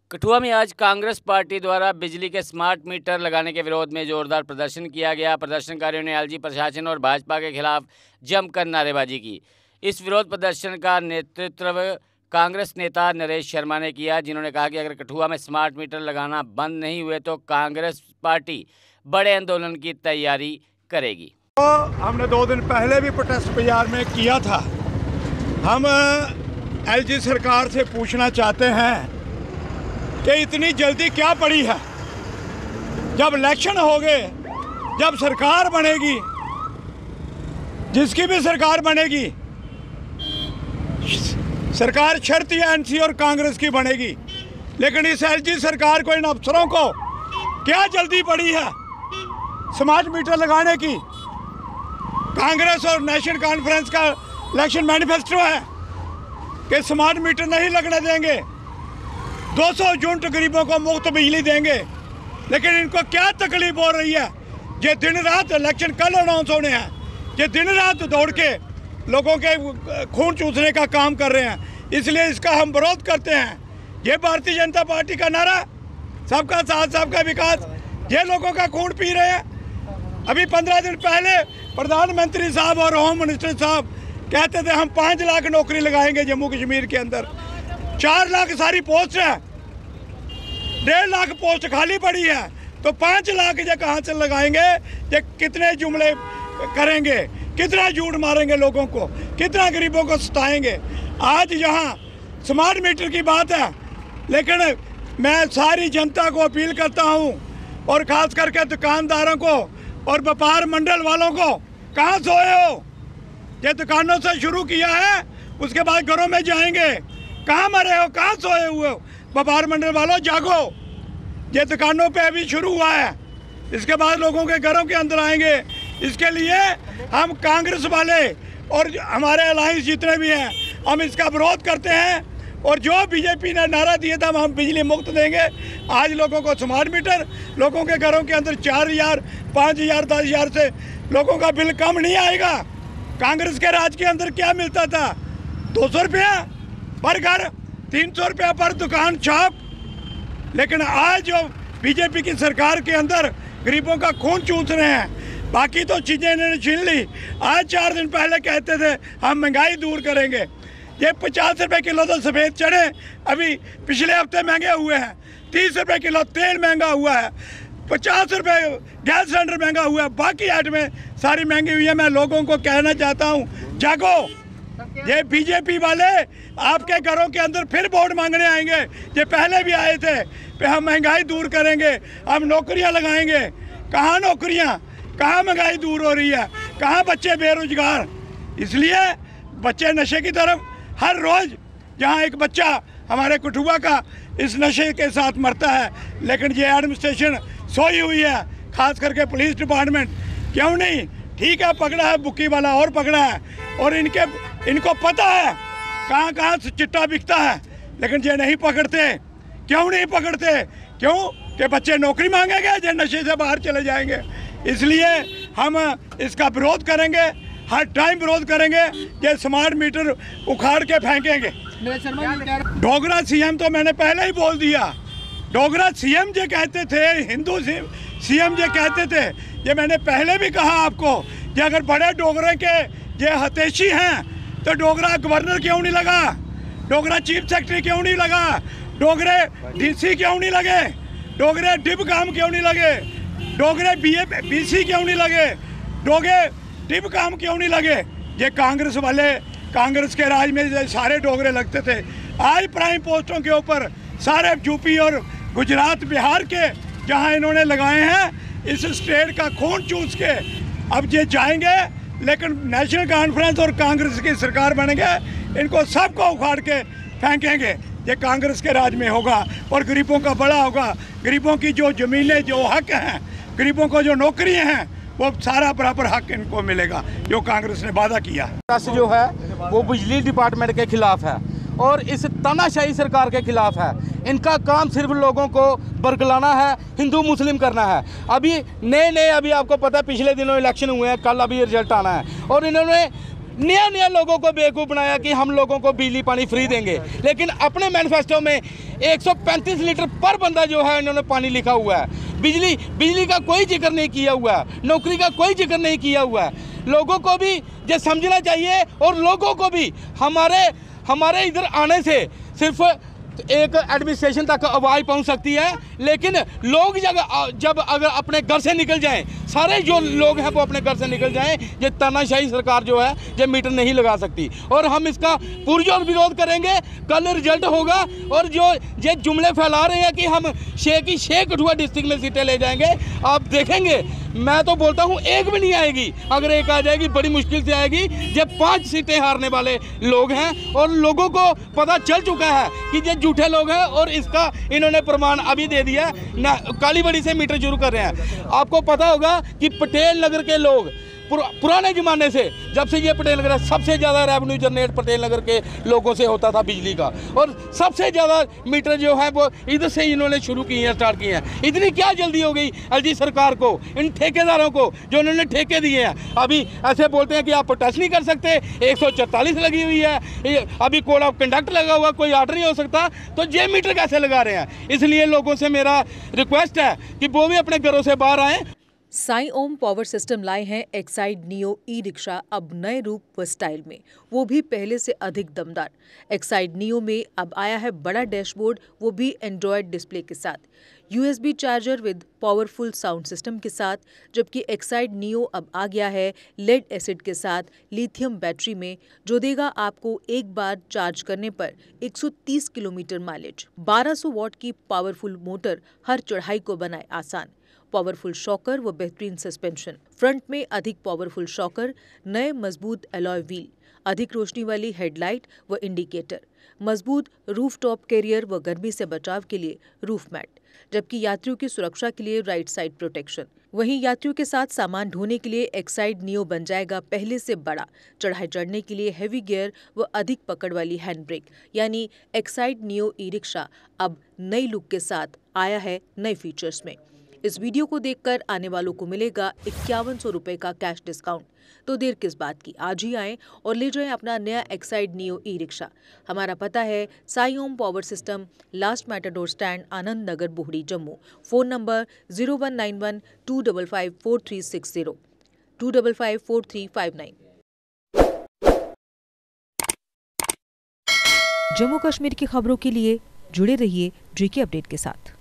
कठुआ में आज कांग्रेस पार्टी द्वारा बिजली के स्मार्ट मीटर लगाने के विरोध में जोरदार प्रदर्शन किया गया। प्रदर्शनकारियों ने एलजी प्रशासन और भाजपा के खिलाफ जमकर नारेबाजी की। इस विरोध प्रदर्शन का नेतृत्व कांग्रेस नेता नरेश शर्मा ने किया, जिन्होंने कहा कि अगर कठुआ में स्मार्ट मीटर लगाना बंद नहीं हुए तो कांग्रेस पार्टी बड़े आंदोलन की तैयारी करेगी। तो हमने 2 दिन पहले भी प्रोटेस्ट बाजार में किया था। हम एलजी सरकार से पूछना चाहते हैं कि इतनी जल्दी क्या पड़ी है। जब इलेक्शन हो गए, जब सरकार बनेगी, जिसकी भी सरकार बनेगी, सरकार शर्त या एनसी और कांग्रेस की बनेगी, लेकिन इस एलजी सरकार को, इन अफसरों को क्या जल्दी पड़ी है स्मार्ट मीटर लगाने की। कांग्रेस और नेशनल कॉन्फ्रेंस का इलेक्शन मैनिफेस्टो है कि स्मार्ट मीटर नहीं लगने देंगे, 200 यूनिट गरीबों को मुफ्त बिजली देंगे। लेकिन इनको क्या तकलीफ हो रही है? ये दिन रात, इलेक्शन कल अनाउंस होने हैं, ये दिन रात दौड़ के लोगों के खून चूसने का काम कर रहे हैं। इसलिए इसका हम विरोध करते हैं। ये भारतीय जनता पार्टी का नारा, सबका साथ सबका विकास, ये लोगों का खून पी रहे हैं। अभी 15 दिन पहले प्रधानमंत्री साहब और होम मिनिस्टर साहब कहते थे हम 5 लाख नौकरी लगाएंगे जम्मू कश्मीर के अंदर। 4 लाख सारी पोस्ट है, 1.5 लाख पोस्ट खाली पड़ी है, तो 5 लाख ये कहाँ से लगाएंगे? ये कितने जुमले करेंगे, कितना झूठ मारेंगे लोगों को, कितना गरीबों को सताएंगे। आज यहाँ स्मार्ट मीटर की बात है, लेकिन मैं सारी जनता को अपील करता हूँ, और ख़ास करके दुकानदारों को और व्यापार मंडल वालों को, कहाँ सोए हो? ये दुकानों से शुरू किया है, उसके बाद घरों में जाएंगे। कहाँ मरे हो, कहाँ सोए हुए हो? व्यापार मंडल वालों जागो, ये दुकानों पे अभी शुरू हुआ है, इसके बाद लोगों के घरों के अंदर आएंगे। इसके लिए हम कांग्रेस वाले और हमारे अलायंस जितने भी हैं, हम इसका विरोध करते हैं। और जो बीजेपी ने नारा दिया था हम बिजली मुफ्त देंगे, आज लोगों को स्मार्ट मीटर, लोगों के घरों के अंदर 4,000, 5,000, 10,000 से लोगों का बिल कम नहीं आएगा। कांग्रेस के राज के अंदर क्या मिलता था? 200 रुपया पर घर, 300 रुपया पर दुकान छाप। लेकिन आज जो बीजेपी की सरकार के अंदर गरीबों का खून चूस रहे हैं, बाकी तो चीज़ें इन्होंने छीन ली। आज 4 दिन पहले कहते थे हम महंगाई दूर करेंगे। ये 50 रुपये किलो तो सफ़ेद चने अभी पिछले हफ्ते महंगे हुए हैं, 30 रुपये किलो तेल महंगा हुआ है, 50 रुपये गैस सिलेंडर महंगा हुआ है, बाकी आइटमें सारी महंगी हुई है। मैं लोगों को कहना चाहता हूँ, जागो। ये बीजेपी वाले आपके घरों के अंदर फिर वोट मांगने आएंगे। ये पहले भी आए थे कि हम महंगाई दूर करेंगे, हम नौकरियां लगाएंगे। कहाँ नौकरियां, कहाँ महंगाई दूर हो रही है, कहाँ बच्चे बेरोजगार? इसलिए बच्चे नशे की तरफ, हर रोज़ जहाँ एक बच्चा हमारे कठुआ का इस नशे के साथ मरता है, लेकिन ये एडमिनिस्ट्रेशन सोई हुई है, खास करके पुलिस डिपार्टमेंट। क्यों नहीं? ठीक है, पकड़ा है बुक्की वाला और पकड़ा है, और इनको पता है कहाँ कहाँ से चिट्टा बिकता है, लेकिन ये नहीं पकड़ते। क्यों नहीं पकड़ते? क्यों कि बच्चे नौकरी मांगेंगे, ये नशे से बाहर चले जाएंगे। इसलिए हम इसका विरोध करेंगे, हर टाइम विरोध करेंगे। ये स्मार्ट मीटर उखाड़ के फेंकेंगे। डोगरा सीएम तो मैंने पहले ही बोल दिया। डोगरा सीएम जो कहते थे, हिंदू सीएम जो कहते थे, ये मैंने पहले भी कहा आपको कि अगर बड़े डोगरे के ये हतेशी हैं तो डोगरा गवर्नर क्यों नहीं लगा, डोगरा चीफ सेक्रेटरी क्यों नहीं लगा, डोगरे डीसी क्यों नहीं लगे, डोगरे डिप काम क्यों नहीं लगे, डोगरे बीसी क्यों नहीं लगे, डोगरे डिप काम क्यों नहीं लगे? ये कांग्रेस वाले, कांग्रेस के राज में सारे डोगरे लगते थे। आज प्राइम पोस्टों के ऊपर सारे यूपी और गुजरात, बिहार के जहां इन्होंने लगाए हैं, इस स्टेट का खून चूस के अब ये जाएंगे। लेकिन नेशनल कॉन्फ्रेंस और कांग्रेस की सरकार बनेंगे, इनको सबको उखाड़ के फेंकेंगे। ये कांग्रेस के राज में होगा और गरीबों का बड़ा होगा। गरीबों की जो ज़मीनें, जो हक हैं, गरीबों को जो नौकरियां हैं, वो सारा बराबर हक इनको मिलेगा, जो कांग्रेस ने वादा किया। जो है वो बिजली डिपार्टमेंट के खिलाफ है और इस तानाशाही सरकार के खिलाफ है। इनका काम सिर्फ लोगों को बरगलाना है, हिंदू मुस्लिम करना है। अभी नए अभी आपको पता है पिछले दिनों इलेक्शन हुए हैं, कल अभी रिजल्ट आना है, और इन्होंने नया नया लोगों को बेवकूफ़ बनाया कि हम लोगों को बिजली पानी फ्री देंगे, लेकिन अपने मैनिफेस्टो में 135 लीटर पर बंदा जो है इन्होंने पानी लिखा हुआ है। बिजली का कोई जिक्र नहीं किया हुआ है, नौकरी का कोई जिक्र नहीं किया हुआ है। लोगों को भी ये समझना चाहिए और लोगों को भी हमारे इधर आने से सिर्फ एक एडमिनिस्ट्रेशन तक आवाज़ पहुंच सकती है, लेकिन लोग जब अगर अपने घर से निकल जाएं, सारे जो लोग हैं वो अपने घर से निकल जाएं, ये तानाशाही सरकार जो है ये मीटर नहीं लगा सकती और हम इसका पुरजोर विरोध करेंगे। कल रिजल्ट होगा और जो ये जुमले फैला रहे हैं कि हम 6 कठुआ डिस्ट्रिक्ट में सीटें ले जाएंगे, आप देखेंगे मैं तो बोलता हूँ एक भी नहीं आएगी। अगर एक आ जाएगी बड़ी मुश्किल से आएगी। ये 5 सीटें हारने वाले लोग हैं और लोगों को पता चल चुका है कि ये झूठे लोग हैं और इसका इन्होंने प्रमाण अभी दे दिया ना। कालीबड़ी से मीटर शुरू कर रहे हैं। आपको पता होगा कि पटेल नगर के लोग पुराने ज़माने से, जब से ये पटेल नगर है, सबसे ज़्यादा रेवेन्यू जनरेट पटेल नगर के लोगों से होता था बिजली का, और सबसे ज़्यादा मीटर जो है वो इधर से इन्होंने शुरू किए हैं, स्टार्ट किए हैं। इतनी क्या जल्दी हो गई एलजी सरकार को, इन ठेकेदारों को जो उन्होंने ठेके दिए हैं। अभी ऐसे बोलते हैं कि आप प्रोटेस्ट नहीं कर सकते, 144 लगी हुई है, अभी कोड ऑफ कंडक्ट लगा हुआ, कोई आर्डर नहीं हो सकता, तो ये मीटर कैसे लगा रहे हैं? इसलिए लोगों से मेरा रिक्वेस्ट है कि वो भी अपने घरों से बाहर आएँ। साई ओम पावर सिस्टम लाए हैं एक्साइड नियो ई रिक्शा, अब नए रूप व स्टाइल में, वो भी पहले से अधिक दमदार। एक्साइड नियो में अब आया है बड़ा डैशबोर्ड, वो भी एंड्रॉयड डिस्प्ले के साथ, USB charger with powerful sound system के साथ, जबकि एक्साइड नियो अब आ गया है लेड एसिड के साथ लिथियम बैटरी में, जो देगा आपको एक बार चार्ज करने पर 130 किलोमीटर माइलेज। 1200 वॉट की पावरफुल मोटर हर चढ़ाई को बनाए आसान। पावरफुल शॉकर व बेहतरीन सस्पेंशन, फ्रंट में अधिक पावरफुल शॉकर, नए मजबूत अलॉय व्हील, अधिक रोशनी वाली हेडलाइट व इंडिकेटर, मजबूत रूफटॉप कैरियर व गर्मी से बचाव के लिए रूफ मैट, जबकि यात्रियों की सुरक्षा के लिए राइट साइड प्रोटेक्शन। वहीं यात्रियों के साथ सामान ढोने के लिए एक्साइड नियो बन जाएगा पहले से बड़ा। चढ़ाई चढ़ने के लिए हैवी गियर व अधिक पकड़ वाली हैंड ब्रेक, यानी एक्साइड नियो ई रिक्शा अब नई लुक के साथ आया है नए फीचर्स में। इस वीडियो को देखकर आने वालों को मिलेगा 5100 रुपए का कैश डिस्काउंट। तो देर किस बात की, आज ही आएं और ले जाएं अपना नया एक्साइड नियो ई रिक्शा। हमारा पता है Sai Om power system, last matador stand, Anand Nagar, Bohri, Jammu. Phone number 0191 255 4360 255 4359। Jammu Kashmir की खबरों के लिए जुड़े रहिए JK अपडेट के साथ।